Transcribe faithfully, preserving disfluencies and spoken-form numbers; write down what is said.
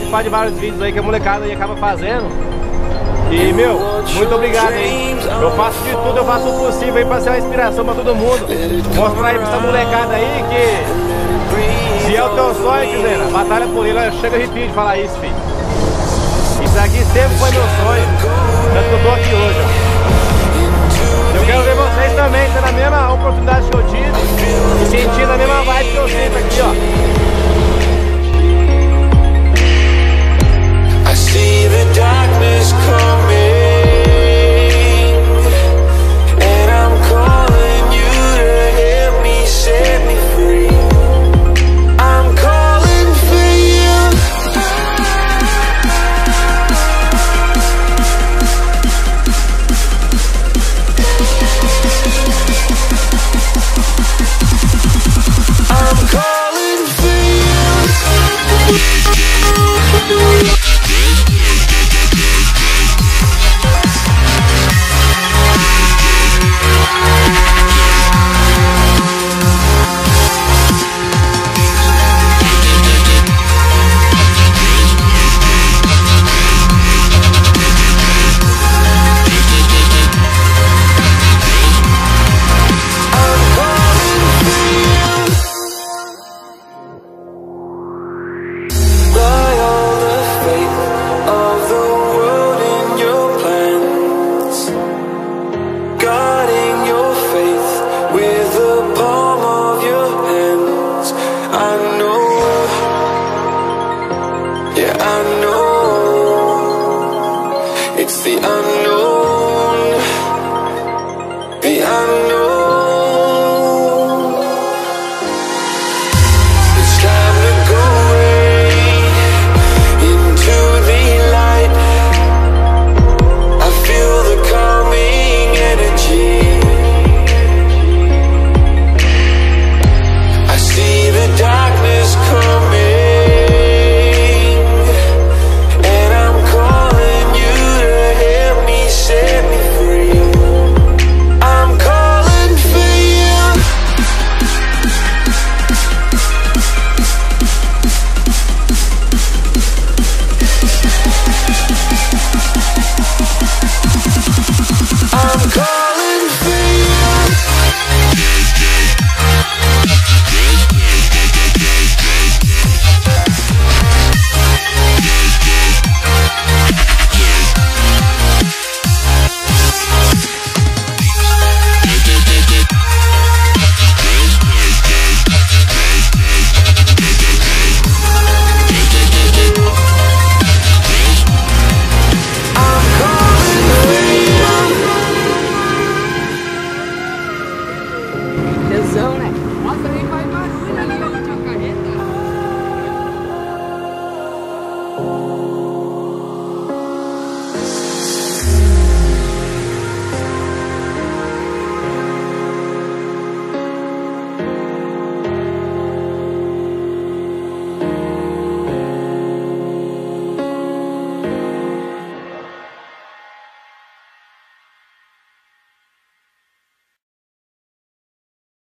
participar de vários vídeos aí que a molecada aí acaba fazendo. E, meu, muito obrigado aí. Eu faço de tudo, eu faço o possível aí pra ser uma inspiração pra todo mundo. Mostrar aí pra essa molecada aí que se é o teu sonho, Kizena, batalha por ele. Olha, chega a arrepio de falar isso, filho. Isso aqui sempre foi meu sonho. Tanto que eu tô aqui hoje, ó.